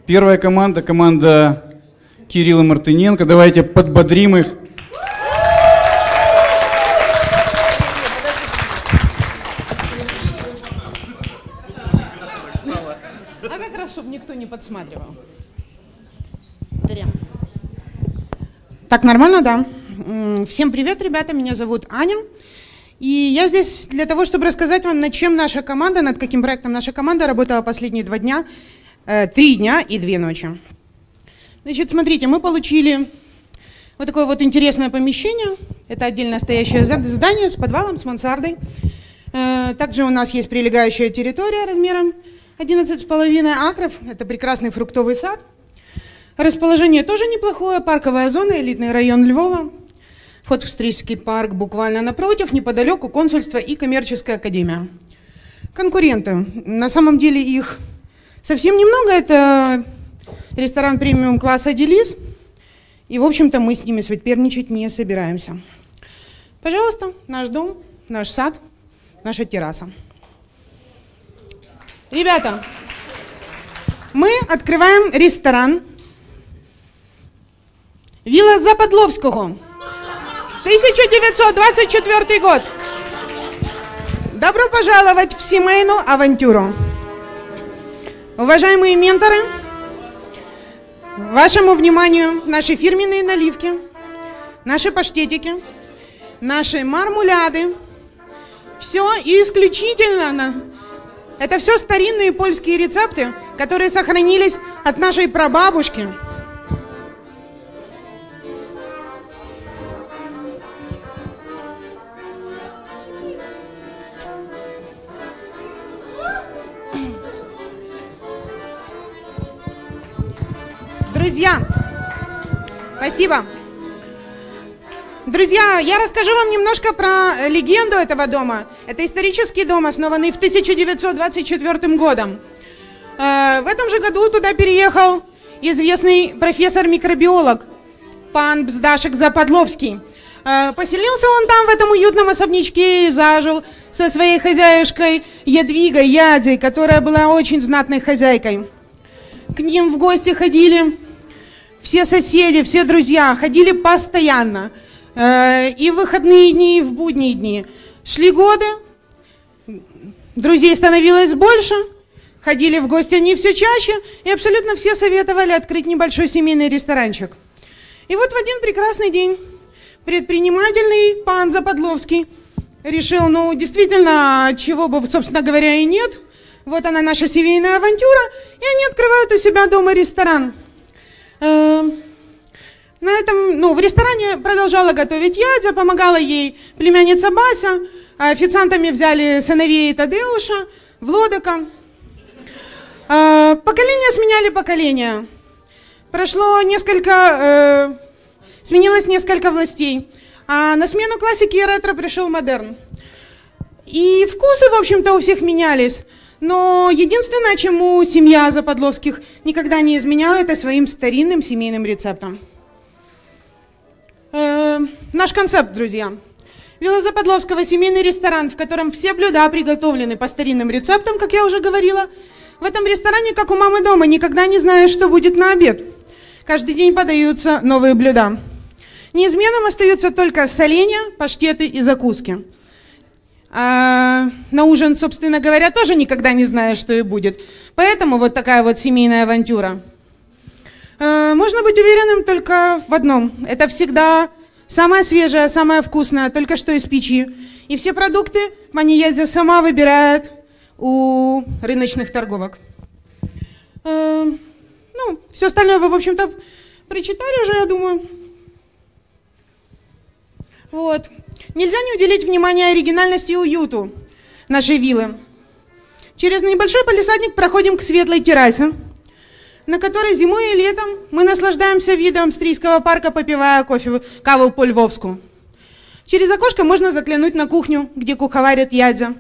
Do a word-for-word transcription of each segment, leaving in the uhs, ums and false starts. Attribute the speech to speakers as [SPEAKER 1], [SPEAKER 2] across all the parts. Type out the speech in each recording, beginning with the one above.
[SPEAKER 1] Первая команда, команда Кирилла Мартыненко. Давайте подбодрим их.
[SPEAKER 2] А как раз, чтобы никто не подсматривал. Так, нормально, да? Всем привет, ребята, меня зовут Аня. И я здесь для того, чтобы рассказать вам, над чем наша команда, над каким проектом наша команда работала последние два дня, э, три дня и две ночи. Значит, смотрите, мы получили вот такое вот интересное помещение. Это отдельно стоящее здание с подвалом, с мансардой. Э, также у нас есть прилегающая территория размером одиннадцать с половиной акров. Это прекрасный фруктовый сад. Расположение тоже неплохое. Парковая зона, элитный район Львова. Вход в Стрийский парк буквально напротив, неподалеку консульство и коммерческая академия. Конкуренты. На самом деле их совсем немного. Это ресторан премиум-класса «Делис». И, в общем-то, мы с ними соперничать не собираемся. Пожалуйста, наш дом, наш сад, наша терраса. Ребята, мы открываем ресторан «Вилла Западловского». тысяча девятьсот двадцать четвёртый год. Добро пожаловать в семейную авантюру. Уважаемые менторы, вашему вниманию наши фирменные наливки, наши паштетики, наши мармуляды. Все исключительно. Это все старинные польские рецепты, которые сохранились от нашей прабабушки. Друзья, спасибо. Друзья, я расскажу вам немножко про легенду этого дома. Это исторический дом, основанный в тысяча девятьсот двадцать четвёртым годом. В этом же году туда переехал известный профессор-микробиолог пан Бздашек Западловский. Поселился он там, в этом уютном особнячке, и зажил со своей хозяюшкой Ядвигой Ядей, которая была очень знатной хозяйкой. К ним в гости ходили все соседи, все друзья, ходили постоянно. И в выходные дни, и в будние дни. Шли годы, друзей становилось больше, ходили в гости они все чаще, и абсолютно все советовали открыть небольшой семейный ресторанчик. И вот в один прекрасный день предпринимательный пан Западловский решил, ну, действительно, чего бы, собственно говоря, и нет. Вот она, наша семейная авантюра, и они открывают у себя дома ресторан. На этом, ну, в ресторане продолжала готовить Ядя, помогала ей племянница Бася, а официантами взяли сыновей Тадеуша, Влодока. Поколения сменяли поколения. Прошло несколько, э, сменилось несколько властей, а на смену классики и ретро пришел модерн. И вкусы, в общем-то, у всех менялись. Но единственное, чему семья Западловских никогда не изменяла, это своим старинным семейным рецептом. Э, наш концепт, друзья. Вилла Западловского — семейный ресторан, в котором все блюда приготовлены по старинным рецептам, как я уже говорила. В этом ресторане, как у мамы дома, никогда не знаешь, что будет на обед. Каждый день подаются новые блюда. Неизменным остаются только соленья, паштеты и закуски. А на ужин, собственно говоря, тоже никогда не знаешь, что и будет. Поэтому вот такая вот семейная авантюра. А, можно быть уверенным только в одном. Это всегда самое свежее, самое вкусное, только что из печи. И все продукты пани Ядя сама выбирает у рыночных торговок. А, ну, все остальное вы, в общем-то, прочитали уже, я думаю. Вот. Нельзя не уделить внимания оригинальности и уюту нашей виллы. Через небольшой палисадник проходим к светлой террасе, на которой зимой и летом мы наслаждаемся видом Стрийского парка, попивая кофе, каву по-львовску. Через окошко можно заглянуть на кухню, где куховарит Ядя.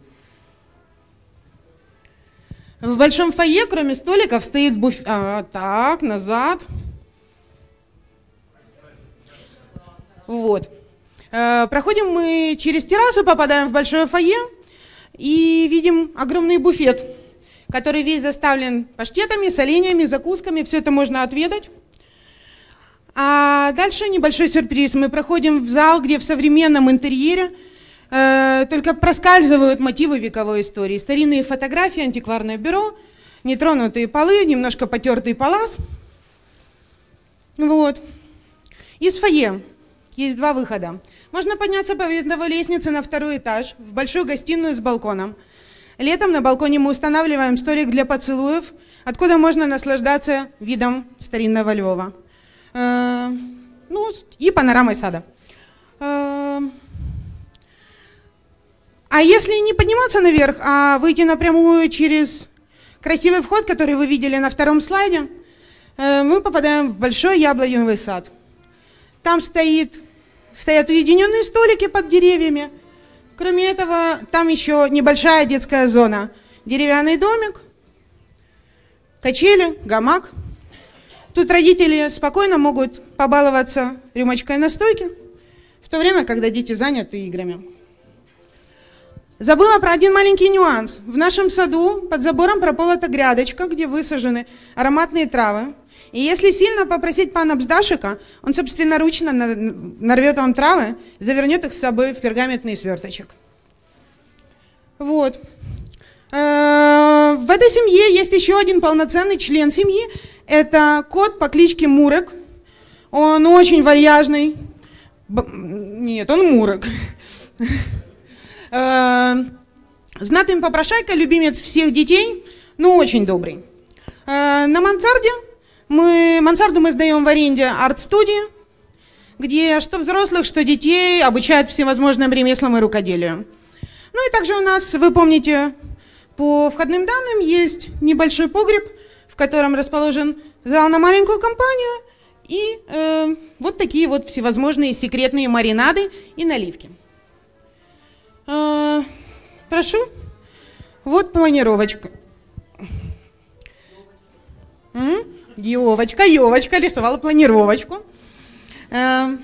[SPEAKER 2] В большом фойе, кроме столиков, стоит буфет. А, так, назад. Вот. Проходим мы через террасу, попадаем в большое фойе и видим огромный буфет, который весь заставлен паштетами, соленьями, закусками, все это можно отведать. А дальше небольшой сюрприз. Мы проходим в зал, где в современном интерьере э, только проскальзывают мотивы вековой истории. Старинные фотографии, антикварное бюро, нетронутые полы, немножко потертый палас. Вот. Из фойе есть два выхода. Можно подняться по винтовой лестнице на второй этаж, в большую гостиную с балконом. Летом на балконе мы устанавливаем столик для поцелуев, откуда можно наслаждаться видом старинного Львова. Э, ну, и панорамой сада. Э, а если не подниматься наверх, а выйти напрямую через красивый вход, который вы видели на втором слайде, э, мы попадаем в большой яблоневый сад. Там стоит, стоят уединенные столики под деревьями. Кроме этого, там еще небольшая детская зона. Деревянный домик, качели, гамак. Тут родители спокойно могут побаловаться рюмочкой настойки, в то время, когда дети заняты играми. Забыла про один маленький нюанс. В нашем саду под забором прополота грядочка, где высажены ароматные травы. И если сильно попросить пана Бздашика, он собственноручно нарвет вам травы, завернет их с собой в пергаментный сверточек. Вот. В этой семье есть еще один полноценный член семьи. Это кот по кличке Мурек. Он очень вальяжный. Нет, он Мурек. Знатный попрошайка, любимец всех детей, но очень добрый. На мансарде мы, мансарду мы сдаем в аренде арт-студии, где что взрослых, что детей обучают всевозможным ремеслам и рукоделию. Ну и также у нас, вы помните, по входным данным есть небольшой погреб, в котором расположен зал на маленькую компанию и э, вот такие вот всевозможные секретные маринады и наливки. Э, прошу. Вот планировочка. М? Ёвочка, Ёвочка рисовала планировочку. Э,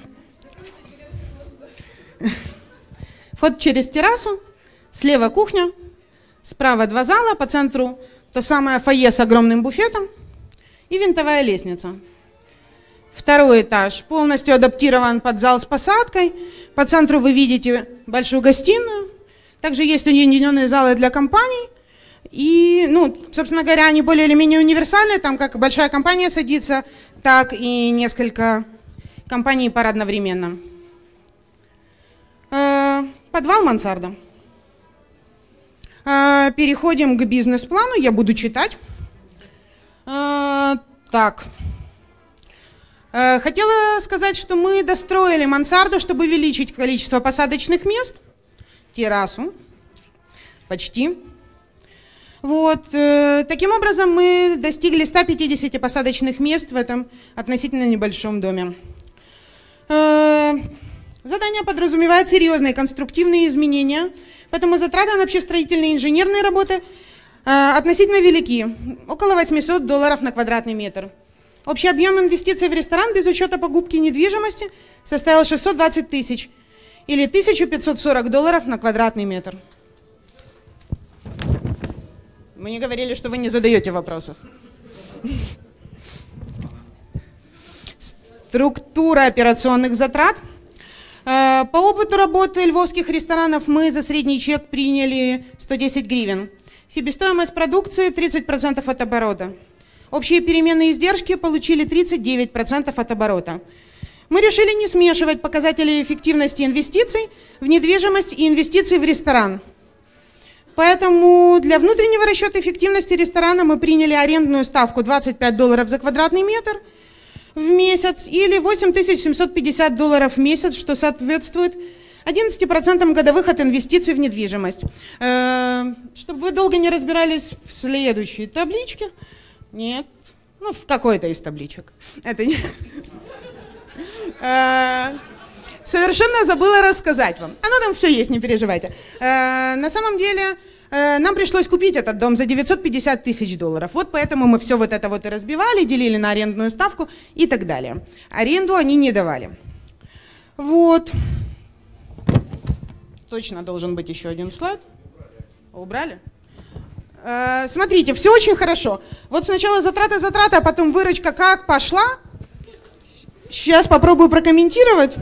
[SPEAKER 2] вход через террасу, слева кухня, справа два зала, по центру то самое фойе с огромным буфетом и винтовая лестница. Второй этаж полностью адаптирован под зал с посадкой. По центру вы видите большую гостиную. Также есть уединенные залы для компаний. И, ну, собственно говоря, они более или менее универсальные. Там как большая компания садится, так и несколько компаний пар одновременно. Подвал мансарда. Переходим к бизнес-плану. Я буду читать. Так. Хотела сказать, что мы достроили мансарду, чтобы увеличить количество посадочных мест. Террасу. Почти. Вот. Таким образом, мы достигли ста пятидесяти посадочных мест в этом относительно небольшом доме. Задание подразумевает серьезные конструктивные изменения, поэтому затраты на общестроительные и инженерные работы относительно велики. Около восьмисот долларов на квадратный метр. Общий объем инвестиций в ресторан без учета покупки недвижимости составил шестьсот двадцать тысяч или тысячу пятьсот сорок долларов на квадратный метр. Мне говорили, что вы не задаете вопросов. Структура операционных затрат. По опыту работы львовских ресторанов мы за средний чек приняли сто десять гривен. Себестоимость продукции тридцать процентов от оборота. Общие переменные издержки получили тридцать девять процентов от оборота. Мы решили не смешивать показатели эффективности инвестиций в недвижимость и инвестиций в ресторан. Поэтому для внутреннего расчета эффективности ресторана мы приняли арендную ставку двадцать пять долларов за квадратный метр в месяц или восемь тысяч семьсот пятьдесят долларов в месяц, что соответствует одиннадцати процентам годовых от инвестиций в недвижимость. Чтобы вы долго не разбирались в следующей табличке. Нет, ну в какой-то из табличек. Это не... Совершенно забыла рассказать вам. Оно там все есть, не переживайте. На самом деле нам пришлось купить этот дом за девятьсот пятьдесят тысяч долларов. Вот поэтому мы все вот это вот и разбивали, делили на арендную ставку и так далее. Аренду они не давали. Вот. Точно должен быть еще один слайд. Убрали? Э, смотрите, все очень хорошо. Вот сначала затраты, затраты, а потом выручка как пошла. Сейчас попробую прокомментировать.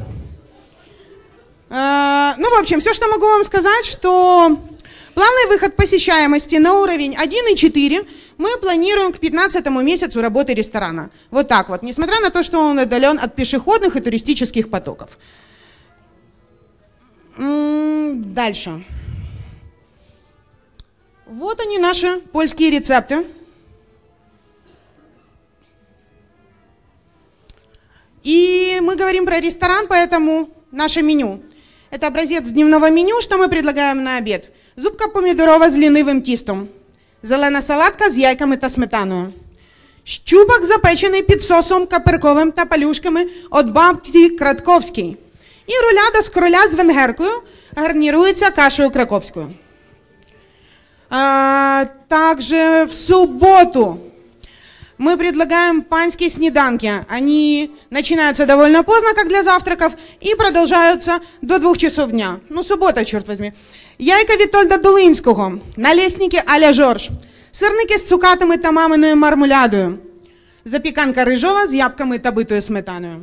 [SPEAKER 2] Э, ну, в общем, все, что могу вам сказать, что плавный выход посещаемости на уровень один и четыре мы планируем к пятнадцатому месяцу работы ресторана. Вот так вот, несмотря на то, что он отдален от пешеходных и туристических потоков. М-м, дальше. Вот они, наши польские рецепты. И мы говорим про ресторан, поэтому наше меню. Это образец дневного меню, что мы предлагаем на обід. Зубка помідорова з лінивим тістом. Зелена салатка з яйками та сметаною. Щупак запечений під сосом каперковим та палюшками від бабці Кратковській. І руляда з кроля з венгеркою гарнірується кашею краковською. А, также в субботу мы предлагаем панские снеданки. Они начинаются довольно поздно, как для завтраков, и продолжаются до двух часов дня. Ну, суббота, черт возьми. Яйка Вітольда Долинського, налесники а-ля Жорж, сирники з цукатами та маминою мармулядою, запіканка рижова з ябками та битою сметаною.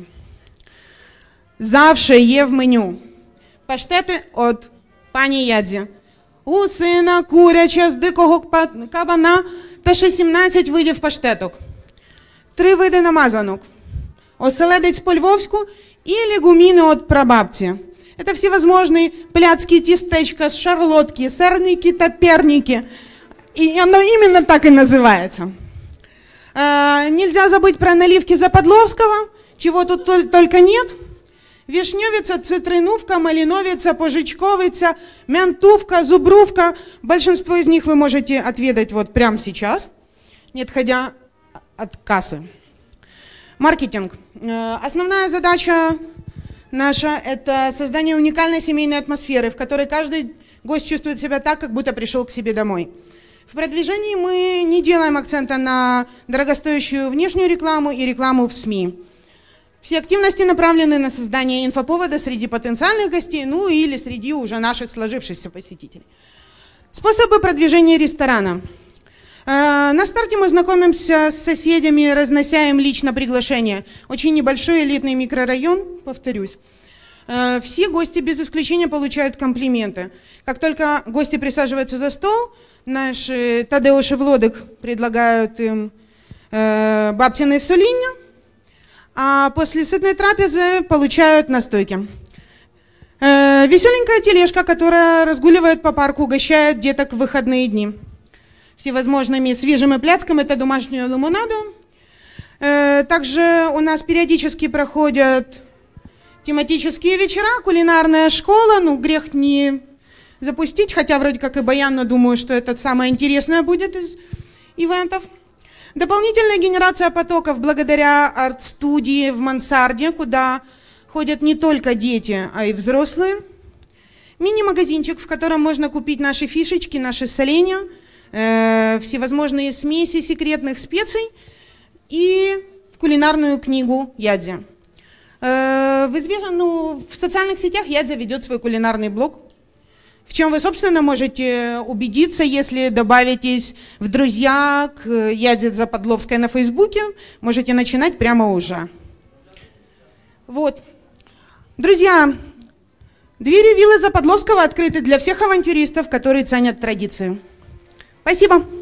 [SPEAKER 2] Завше є в меню паштети від пані Ядзі. Гусина, куряча, з дикого кабана та ще сімнадцять видів паштеток. Три види намазанок. Оселедець по-львовську і легуміни від прабабці. Это всевозможные пляцкие тестечка, шарлотки, сырники, топерники. И оно именно так и называется. А, нельзя забыть про наливки Западловского, чего тут только нет. Вишневица, цитринувка, малиновица, пожичковица, мянтувка, зубрувка. Большинство из них вы можете отведать вот прямо сейчас, не отходя от кассы. Маркетинг. Основная задача наша – это создание уникальной семейной атмосферы, в которой каждый гость чувствует себя так, как будто пришел к себе домой. В продвижении мы не делаем акцента на дорогостоящую внешнюю рекламу и рекламу в СМИ. Все активности направлены на создание инфоповода среди потенциальных гостей, ну или среди уже наших сложившихся посетителей. Способы продвижения ресторана. На старте мы знакомимся с соседями, разнося им лично приглашение. Очень небольшой элитный микрорайон, повторюсь. Все гости без исключения получают комплименты. Как только гости присаживаются за стол, наши Тадеуш и Влодик предлагают им бабтиное соління, а после сытной трапезы получают настойки. Веселенькая тележка, которая разгуливает по парку, угощает деток в выходные дни всевозможными свежими пляцками, это домашнюю лимонаду. Также у нас периодически проходят тематические вечера, кулинарная школа, ну грех не запустить, хотя вроде как и баян, но думаю, что это самое интересное будет из ивентов. Дополнительная генерация потоков благодаря арт-студии в мансарде, куда ходят не только дети, а и взрослые. Мини-магазинчик, в котором можно купить наши фишечки, наши соленья, э, всевозможные смеси секретных специй и кулинарную книгу Ядзи. Э, в, известно, ну, в социальных сетях Ядзи ведет свой кулинарный блог, в чем вы, собственно, можете убедиться, если добавитесь в друзья к Ядзе Западловской на Фейсбуке. Можете начинать прямо уже. Вот. Друзья, двери виллы Западловского открыты для всех авантюристов, которые ценят традиции. Спасибо.